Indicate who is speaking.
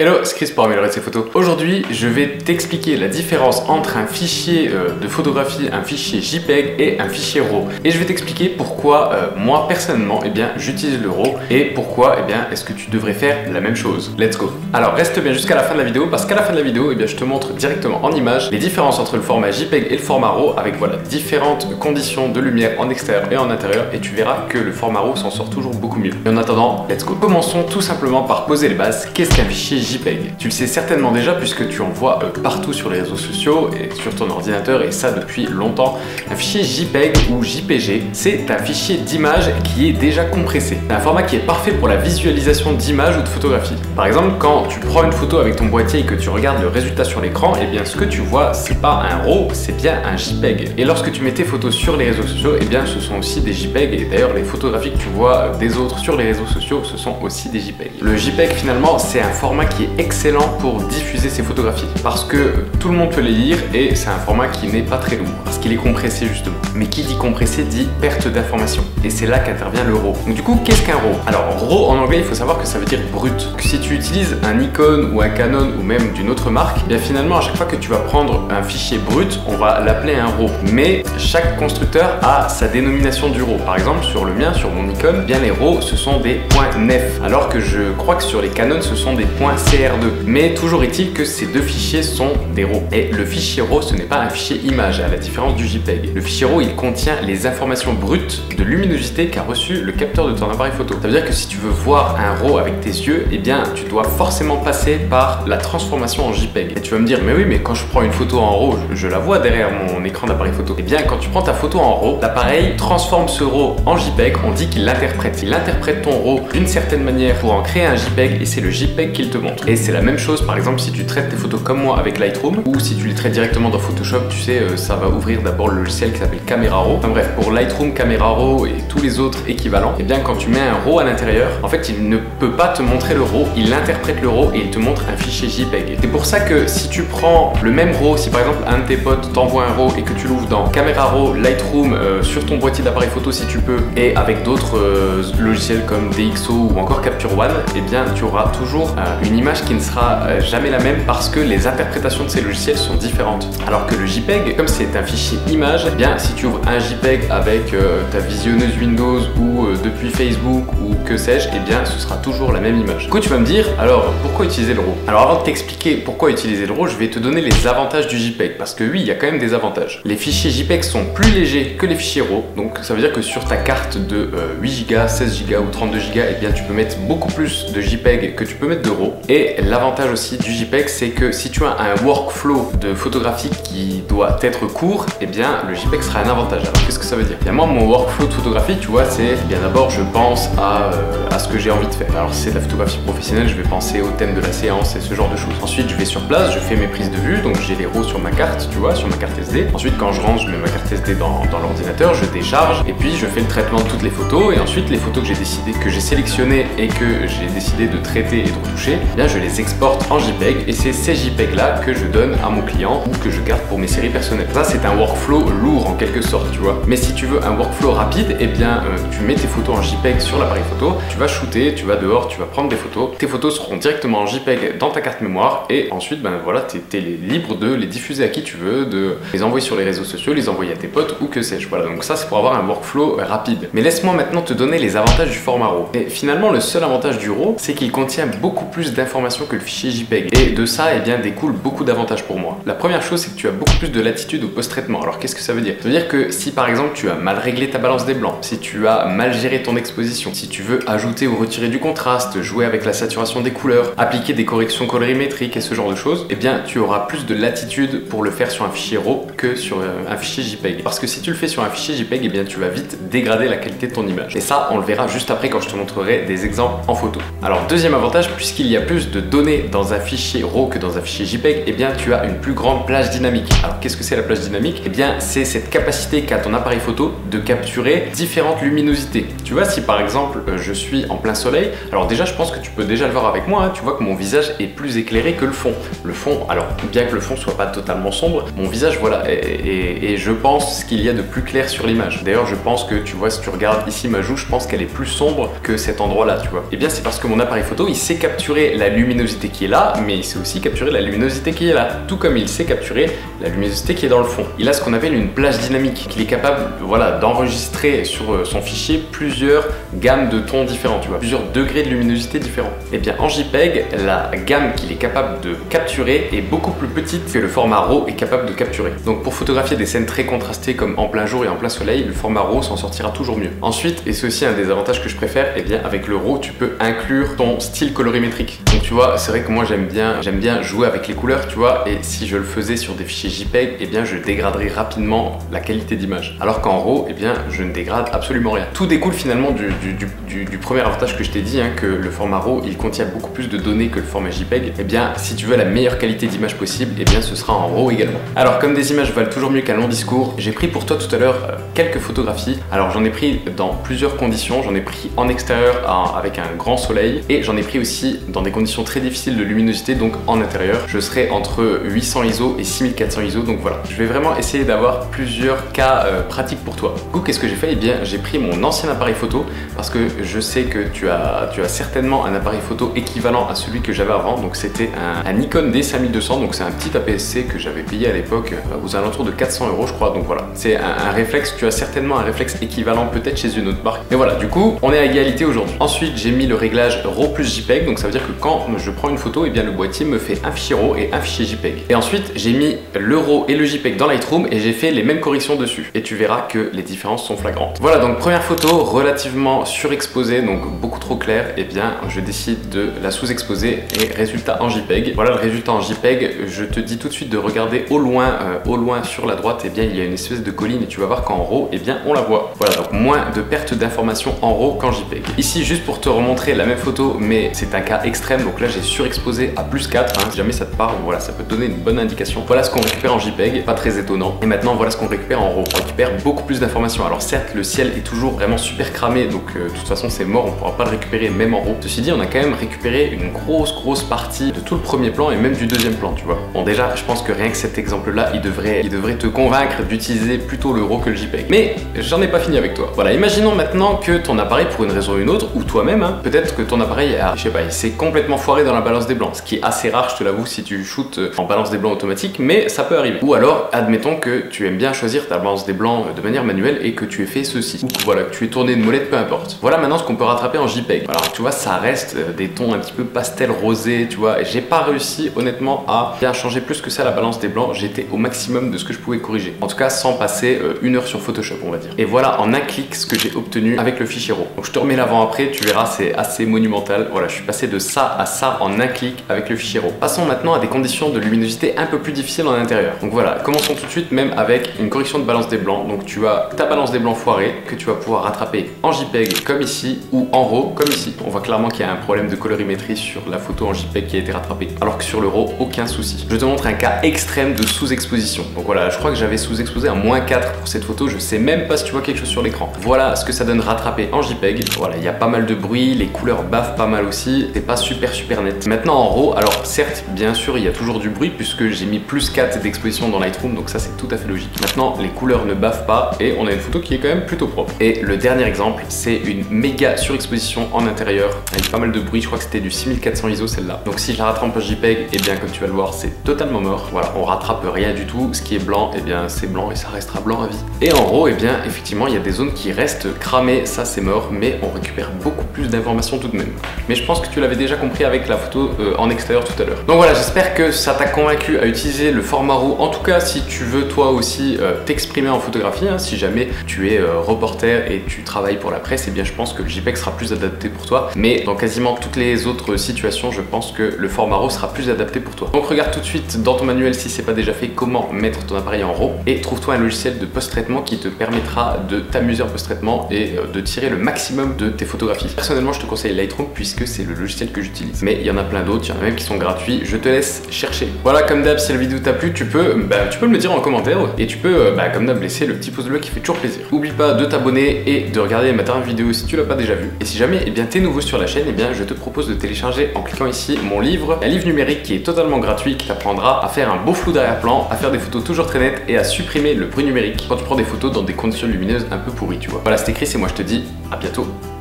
Speaker 1: Hello, c'est Chris pour améliorer ses photos. Aujourd'hui, je vais t'expliquer la différence entre un fichier de photographie, un fichier JPEG et un fichier RAW. Et je vais t'expliquer pourquoi moi personnellement, j'utilise le RAW et pourquoi est-ce que tu devrais faire la même chose. Let's go. Alors reste bien jusqu'à la fin de la vidéo parce qu'à la fin de la vidéo, je te montre directement en image les différences entre le format JPEG et le format RAW avec différentes conditions de lumière en extérieur et en intérieur et tu verras que le format RAW s'en sort toujours beaucoup mieux. Et en attendant, let's go. Commençons tout simplement par poser les bases. Qu'est-ce qu'un fichier JPEG? Tu le sais certainement déjà puisque tu en vois partout sur les réseaux sociaux et sur ton ordinateur et ça depuis longtemps. Un fichier JPEG ou JPG, c'est un fichier d'image qui est déjà compressé. C'est un format qui est parfait pour la visualisation d'images ou de photographies. Par exemple, quand tu prends une photo avec ton boîtier et que tu regardes le résultat sur l'écran, ce que tu vois, c'est pas un RAW, c'est bien un JPEG. Et lorsque tu mets tes photos sur les réseaux sociaux, ce sont aussi des JPEG et d'ailleurs les photographies que tu vois des autres sur les réseaux sociaux, ce sont aussi des JPEG. Le JPEG finalement, c'est un format qui est excellent pour diffuser ses photographies parce que tout le monde peut les lire et c'est un format qui n'est pas très lourd parce qu'il est compressé justement. Mais qui dit compressé dit perte d'information et c'est là qu'intervient le RAW. Donc du coup, qu'est-ce qu'un RAW? Alors RAW en anglais, il faut savoir que ça veut dire brut. Que si tu utilises un Nikon ou un Canon ou même d'une autre marque, finalement à chaque fois que tu vas prendre un fichier brut, on va l'appeler un RAW. Mais chaque constructeur a sa dénomination du RAW. Par exemple, sur le mien, sur mon Nikon, les RAW ce sont des points nef, alors que je crois que sur les Canon ce sont des points CR2. Mais toujours est-il que ces deux fichiers sont des RAW. Et le fichier RAW ce n'est pas un fichier image à la différence du JPEG. Le fichier RAW il contient les informations brutes de luminosité qu'a reçu le capteur de ton appareil photo. Ça veut dire que si tu veux voir un RAW avec tes yeux, tu dois forcément passer par la transformation en JPEG. Et tu vas me dire, mais oui, mais quand je prends une photo en RAW, je la vois derrière mon écran d'appareil photo. Quand tu prends ta photo en RAW, l'appareil transforme ce RAW en JPEG, on dit qu'il l'interprète. Il interprète ton RAW d'une certaine manière pour en créer un JPEG et c'est le JPEG qu'il te montre. Et c'est la même chose par exemple si tu traites tes photos comme moi avec Lightroom ou si tu les traites directement dans Photoshop, tu sais, ça va ouvrir d'abord le logiciel qui s'appelle Camera Raw. Enfin bref, pour Lightroom, Camera Raw et tous les autres équivalents, quand tu mets un RAW à l'intérieur, en fait il ne peut pas te montrer le RAW, il interprète le RAW et il te montre un fichier JPEG. C'est pour ça que si tu prends le même RAW, si par exemple un de tes potes t'envoie un RAW et que tu l'ouvres dans Camera Raw, Lightroom, sur ton boîtier d'appareil photo si tu peux, et avec d'autres logiciels comme DxO ou encore Capture One, tu auras toujours une image qui ne sera jamais la même parce que les interprétations de ces logiciels sont différentes. Alors que le JPEG, comme c'est un fichier image, si tu ouvres un JPEG avec ta visionneuse Windows ou depuis Facebook ou que sais-je, ce sera toujours la même image. Du coup, tu vas me dire, alors pourquoi utiliser le RAW? Alors avant de t'expliquer pourquoi utiliser le RAW, je vais te donner les avantages du JPEG parce que oui, il y a quand même des avantages. Les fichiers JPEG sont plus légers que les fichiers RAW, donc ça veut dire que sur ta carte de 8 Go, 16 Go ou 32 Go, tu peux mettre beaucoup plus de JPEG que tu peux mettre de RAW. Et l'avantage aussi du JPEG, c'est que si tu as un workflow de photographie qui doit être court, le JPEG sera un avantage. Alors qu'est-ce que ça veut dire? Moi, mon workflow de photographie, tu vois, c'est d'abord je pense à ce que j'ai envie de faire. Alors si c'est de la photographie professionnelle, je vais penser au thème de la séance et ce genre de choses. Ensuite, je vais sur place, je fais mes prises de vue, donc j'ai les RAW sur ma carte, tu vois, sur ma carte SD. Ensuite, quand je rentre, je mets ma carte SD dans l'ordinateur, je décharge et puis je fais le traitement de toutes les photos et ensuite les photos que j'ai sélectionnées et que j'ai décidé de traiter et de retoucher, je les exporte en JPEG et c'est ces JPEG là que je donne à mon client ou que je garde pour mes séries personnelles. Ça c'est un workflow lourd en quelque sorte, tu vois. Mais si tu veux un workflow rapide, tu mets tes photos en JPEG sur l'appareil photo, tu vas shooter, tu vas dehors, tu vas prendre des photos, tes photos seront directement en JPEG dans ta carte mémoire et ensuite t'es libre de les diffuser à qui tu veux, de les envoyer sur les réseaux sociaux, les envoyer à tes potes ou que sais-je. Voilà, donc ça c'est pour avoir un workflow rapide. Mais laisse-moi maintenant te donner les avantages du format RAW. Et finalement le seul avantage du RAW, c'est qu'il contient beaucoup plus d'informations que le fichier JPEG. Et de ça, découle beaucoup d'avantages pour moi. La première chose, c'est que tu as beaucoup plus de latitude au post-traitement. Alors qu'est-ce que ça veut dire? Ça veut dire que si par exemple tu as mal réglé ta balance des blancs, si tu as mal géré ton exposition, si tu veux ajouter ou retirer du contraste, jouer avec la saturation des couleurs, appliquer des corrections colorimétriques et ce genre de choses, tu auras plus de latitude pour le faire sur un fichier RAW que sur un fichier JPEG. Parce que si tu le fais sur un fichier JPEG, tu vas vite dégrader la qualité de ton image. Et ça, on le verra juste après quand je te montrerai des exemples en photo. Alors deuxième avantage, puisqu'il y a plus de données dans un fichier RAW que dans un fichier JPEG, tu as une plus grande plage dynamique. Alors qu'est-ce que c'est la plage dynamique? C'est cette capacité qu'a ton appareil photo de capturer différentes luminosités. Tu vois, si par exemple je suis en plein soleil, alors déjà je pense que tu peux déjà le voir avec moi, tu vois que mon visage est plus éclairé que le fond. Le fond, alors bien que le fond soit pas totalement sombre, mon visage voilà, et je pense qu'il y a de plus clair sur l'image. D'ailleurs je pense que tu vois, si tu regardes ici ma joue, je pense qu'elle est plus sombre que cet endroit là, tu vois. C'est parce que mon appareil photo il sait capturer la luminosité qui est là, mais il sait aussi capturer la luminosité qui est là, tout comme il sait capturer la luminosité qui est dans le fond. Il a ce qu'on appelle une plage dynamique, qu'il est capable, voilà, d'enregistrer sur son fichier plusieurs gammes de tons différents, tu vois, plusieurs degrés de luminosité différents. Et bien en JPEG, la gamme qu'il est capable de capturer est beaucoup plus petite que le format RAW est capable de capturer. Donc pour photographier des scènes très contrastées comme en plein jour et en plein soleil, le format RAW s'en sortira toujours mieux. Ensuite, et c'est aussi un des avantages que je préfère, et bien avec le RAW, tu peux inclure ton style colorimétrique. Donc tu vois, c'est vrai que moi j'aime bien jouer avec les couleurs, tu vois, et si je le faisais sur des fichiers JPEG, et bien je dégraderais rapidement la qualité d'image. Alors qu'en RAW, et bien je ne dégrade absolument rien. Tout découle finalement du premier avantage que je t'ai dit, hein, que le format RAW il contient beaucoup plus de données que le format JPEG. Et bien si tu veux la meilleure qualité d'image possible, et bien ce sera en RAW également. Alors comme des images valent toujours mieux qu'un long discours, j'ai pris pour toi tout à l'heure quelques photographies. Alors j'en ai pris dans plusieurs conditions, j'en ai pris en extérieur avec un grand soleil et j'en ai pris aussi dans des conditions très difficiles de luminosité, donc en intérieur. Je serai entre 800 ISO et 6400 ISO, donc voilà. Je vais vraiment essayer d'avoir plusieurs cas pratiques pour toi. Du coup, qu'est-ce que j'ai fait? Eh bien, j'ai pris mon ancien appareil photo parce que je sais que tu as certainement un appareil photo équivalent à celui que j'avais avant. Donc c'était un Nikon D5200, donc c'est un petit APS-C que j'avais payé à l'époque aux alentours de 400 € je crois. Donc voilà, c'est un réflexe, tu as certainement un réflexe équivalent peut-être chez une autre marque. Mais voilà, du coup, on est à égalité aujourd'hui. Ensuite, j'ai mis le réglage RAW plus JPEG, donc ça veut dire que quand je prends une photo, et bien le boîtier me fait un fichier RAW et un fichier JPEG. Et ensuite, j'ai mis le RAW et le JPEG dans Lightroom et j'ai fait les mêmes corrections dessus. Et tu verras que les différences sont flagrantes. Voilà, donc première photo relativement surexposée, donc beaucoup trop claire. Et bien, je décide de la sous-exposer et résultat en JPEG. Voilà le résultat en JPEG. Je te dis tout de suite de regarder au loin sur la droite. Et bien, il y a une espèce de colline et tu vas voir qu'en RAW, et bien, on la voit. Voilà, donc moins de perte d'informations en RAW qu'en JPEG. Ici, juste pour te remontrer la même photo, mais c'est un cas extrême. Donc là, j'ai surexposé à +4. Hein, si jamais ça te parle, voilà, ça peut te donner une bonne indication. Voilà ce qu'on récupère en JPEG, pas très étonnant. Et maintenant, voilà ce qu'on récupère en RAW. On récupère beaucoup plus d'informations. Alors certes, le ciel est toujours vraiment super cramé, donc de toute façon, c'est mort, on pourra pas le récupérer même en RAW. Ceci dit, on a quand même récupéré une grosse partie de tout le premier plan et même du deuxième plan, tu vois. Bon, déjà, je pense que rien que cet exemple-là, il devrait te convaincre d'utiliser plutôt le RAW que le JPEG. Mais j'en ai pas fini avec toi. Voilà, imaginons maintenant que ton appareil, pour une raison ou une autre, ou toi-même, hein, peut-être que ton appareil a, je sais pas, il s'est complètement foiré dans la balance des blancs, ce qui est assez rare, je te l'avoue, si tu shootes en balance des blancs automatique, mais ça peut arriver. Ou alors, admettons que tu aimes bien choisir ta balance des blancs de manière manuelle et que tu aies fait ceci. Ou que voilà, que tu aies tourné une molette, peu importe. Voilà maintenant ce qu'on peut rattraper en JPEG. Alors tu vois, ça reste des tons un petit peu pastel rosé, tu vois, et j'ai pas réussi honnêtement à bien changer plus que ça la balance des blancs. J'étais au maximum de ce que je pouvais corriger. En tout cas, sans passer 1 heure sur Photoshop, on va dire. Et voilà en un clic ce que j'ai obtenu avec le fichier RAW. Donc je te remets l'avant-après, tu verras, c'est assez monumental. Voilà, je suis passé de ça à ça en un clic avec le fichier RAW. Passons maintenant à des conditions de luminosité un peu plus difficiles en intérieur. Donc voilà, commençons tout de suite même avec une correction de balance des blancs. Donc tu as ta balance des blancs foirée que tu vas pouvoir rattraper en JPEG comme ici ou en RAW comme ici. On voit clairement qu'il y a un problème de colorimétrie sur la photo en JPEG qui a été rattrapée, alors que sur le RAW, aucun souci. Je te montre un cas extrême de sous-exposition. Donc voilà, je crois que j'avais sous-exposé à -4 pour cette photo. Je sais même pas si tu vois quelque chose sur l'écran. Voilà ce que ça donne rattrapé en JPEG. Voilà, il y a pas mal de bruit, les couleurs baffent pas mal aussi. C'est pas super net. Maintenant en RAW, alors certes, bien sûr, il y a toujours du bruit puisque j'ai mis +4 d'exposition dans Lightroom, donc ça c'est tout à fait logique. Maintenant, les couleurs ne baffent pas et on a une photo qui est quand même plutôt propre. Et le dernier exemple, c'est une méga surexposition en intérieur avec pas mal de bruit. Je crois que c'était du 6400 ISO celle-là. Donc si je la rattrape en JPEG, et bien comme tu vas le voir, c'est totalement mort. Voilà, on rattrape rien du tout. Ce qui est blanc, et bien c'est blanc et ça restera blanc à vie. Et en RAW, et bien effectivement, il y a des zones qui restent cramées, ça c'est mort, mais on récupère beaucoup plus d'informations tout de même. Mais je pense que tu l'avais déjà compris avec la photo en extérieur tout à l'heure. Donc voilà, j'espère que ça t'a convaincu à utiliser le format RAW. En tout cas, si tu veux toi aussi t'exprimer en photographie, hein, si jamais tu es reporter et tu travailles pour la presse, et bien je pense que le JPEG sera plus adapté pour toi. Mais dans quasiment toutes les autres situations, je pense que le format RAW sera plus adapté pour toi. Donc regarde tout de suite dans ton manuel, si c'est pas déjà fait, comment mettre ton appareil en RAW et trouve-toi un logiciel de post-traitement qui te permettra de t'amuser en post-traitement et de tirer le maximum de tes photographies. Personnellement, je te conseille Lightroom puisque c'est le logiciel que j'utilise. Mais il y en a plein d'autres, il y en a même qui sont gratuits. Je te laisse chercher. Voilà, comme d'hab, si la vidéo t'a plu, tu peux me le dire en commentaire et tu peux, comme d'hab, laisser le petit pouce bleu qui fait toujours plaisir. N'oublie pas de t'abonner et de regarder ma dernière vidéo si tu l'as pas déjà vue. Et si jamais, t'es nouveau sur la chaîne, je te propose de télécharger en cliquant ici mon livre, un livre numérique qui est totalement gratuit, qui t'apprendra à faire un beau flou d'arrière-plan, à faire des photos toujours très nettes et à supprimer le bruit numérique quand tu prends des photos dans des conditions lumineuses un peu pourries, tu vois. Voilà, c'était Chris et moi je te dis à bientôt.